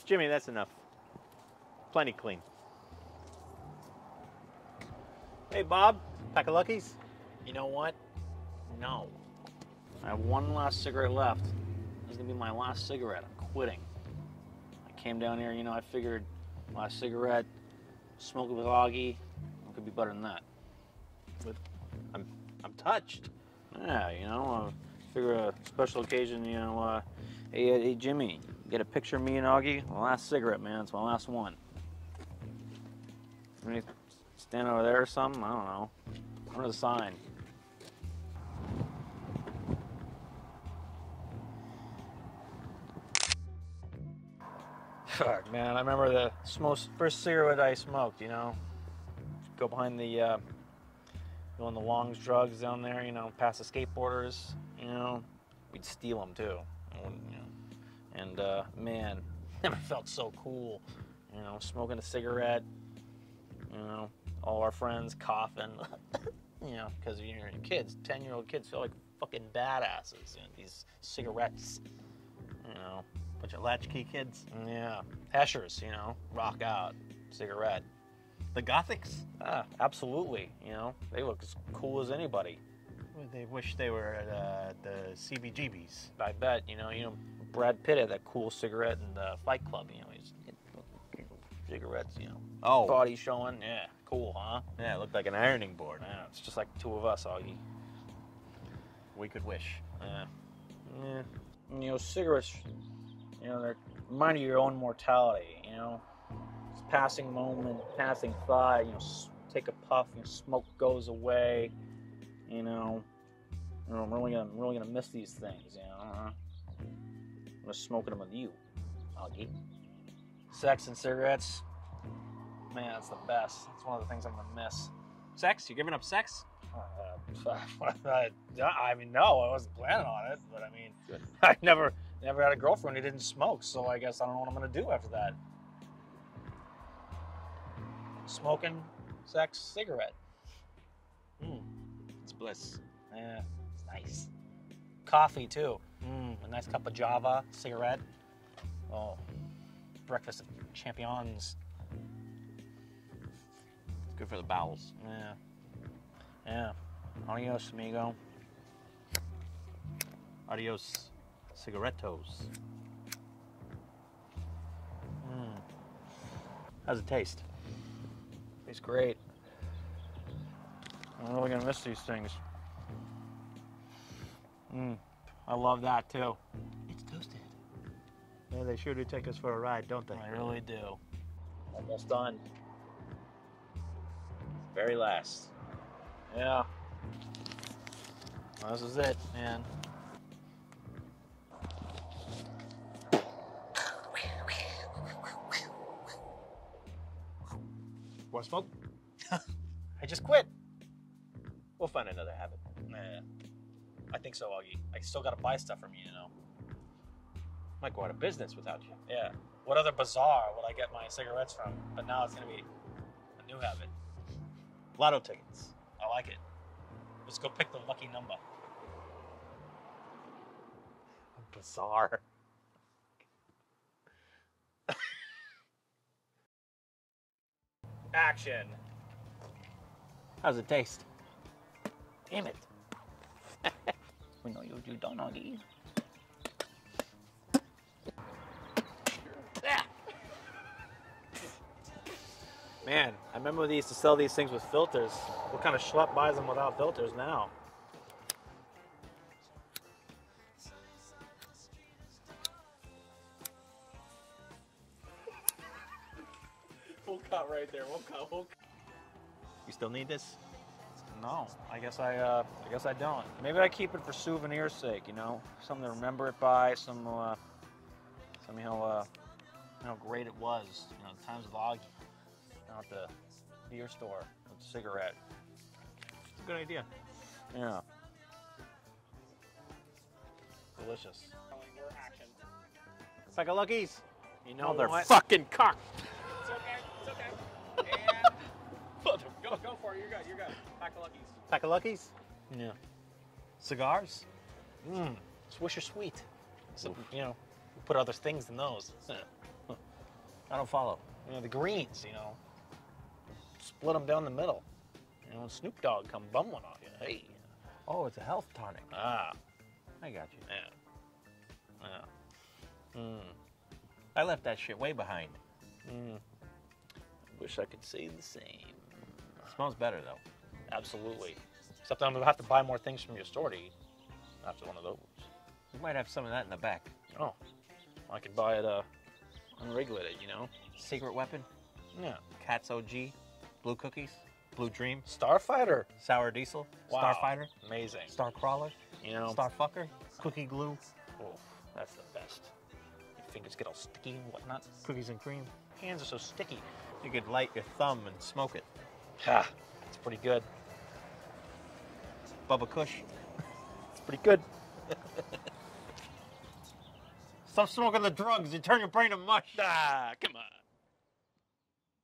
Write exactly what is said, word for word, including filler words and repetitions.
Jimmy, that's enough. Plenty clean. Hey, Bob, pack of Luckies? You know what? No. I have one last cigarette left. This is gonna be my last cigarette. I'm quitting. I came down here, you know, I figured last cigarette, smoke it with Augie, it could be better than that. With, I'm, I'm touched. Yeah, you know, uh, figure a special occasion, you know, uh, hey, hey, Jimmy, get a picture of me and Augie? My last cigarette, man, it's my last one. Maybe stand over there or something? I don't know. Under the sign. Fuck, man, I remember the most, first cigarette I smoked, you know? Go behind the, uh, go on the Long's Drugs down there, you know, past the skateboarders, you know? We'd steal them, too. You know? And, uh, man, never felt so cool, you know, smoking a cigarette, you know, all our friends coughing, you know, because you're kids, ten-year-old kids feel like fucking badasses, you know, these cigarettes, you know. Bunch of latchkey kids. Yeah, heshers, you know, rock out, cigarette. The Gothics? Ah, absolutely, you know, they look as cool as anybody. They wish they were at uh, the C B G B's. I bet, you know, you know, Brad Pitt had that cool cigarette in the Fight Club, you know, he's cigarettes, you know. Oh. Body showing, yeah, cool, huh? Yeah, it looked like an ironing board. Yeah, it's just like the two of us, Augie. We could wish. Yeah. Yeah. You know, cigarettes, you know, they're remind you of your own mortality, you know. It's passing moment, passing thought, you know, take a puff, you know, smoke goes away, you know. You know, I'm really gonna, I'm really gonna miss these things, you know. Uh-huh. I'm just smoking them with you, Augie. Sex and cigarettes, man, that's the best. That's one of the things I'm gonna miss. Sex? You giving up sex? Uh, I mean, no, I wasn't planning on it, but I mean, Good. I never, never had a girlfriend who didn't smoke, so I guess I don't know what I'm gonna do after that. Smoking, sex, cigarette. Mm. It's bliss. Yeah, it's nice. Coffee too. Mm, a nice cup of Java, cigarette. Oh, breakfast of champions. It's good for the bowels. Yeah. Yeah. Adios, amigo. Adios, cigarettos. Mm. How's it taste? Tastes great. I'm really gonna miss these things. Mm. I love that too. It's toasted. Yeah, they sure do take us for a ride, don't they? I really do. Almost done. Very last. Yeah. Well, this is it, man. Want to smoke? I just quit. We'll find another habit. Nah. I think so, Augie. I still gotta buy stuff from you, you know. Might go out of business without you. Yeah. What other bazaar would I get my cigarettes from? But now it's gonna be a new habit. Lotto tickets. I like it. Let's go pick the lucky number. Bizarre. Action. How's it taste? Damn it. We know you do, don't Augie. Man, I remember they used to sell these things with filters. What kind of schlep buys them without filters now? We'll cut right there. We'll cut. We'll cut. You still need this? No, I guess I, uh, I guess I don't. Maybe I keep it for souvenir's sake, you know, something to remember it by, some, uh, something how, uh, how great it was, you know, times with Augie, you know, at the beer store with a cigarette. It's a good idea. Yeah. Delicious. Pack of Luckies. You know they're what? fucking cocked. It's okay, it's okay. And go, go for it, you're good, you're good. Pack of Luckies. Pack of Luckies. Yeah. Cigars. Mmm. Swisher Sweet. So, you know, we put other things in those. I don't follow. You know, the greens, you know. Split them down the middle. You know, Snoop Dogg come bum one off you. Hey. Oh, it's a health tonic. Ah. I got you. Yeah. Yeah. Mm. I left that shit way behind. Mm. I wish I could say the same. Smells better, though. Absolutely. Except I'm going to have to buy more things from your store to eat after one of those. You might have some of that in the back. Oh. I could buy it uh, unregulated, you know? Secret weapon? Yeah. Cat's O G? Blue cookies? Blue Dream? Starfighter? Sour Diesel? Wow. Starfighter? Amazing. Star Crawler? You know? Starfucker? Cookie glue? Oh, that's the best. Your fingers get all sticky and whatnot. Cookies and cream? Hands are so sticky. You could light your thumb and smoke it. Ha! It's pretty good. Bubba Kush. It's pretty good. Stop smoking the drugs. You turn your brain to mush. Ah, come on.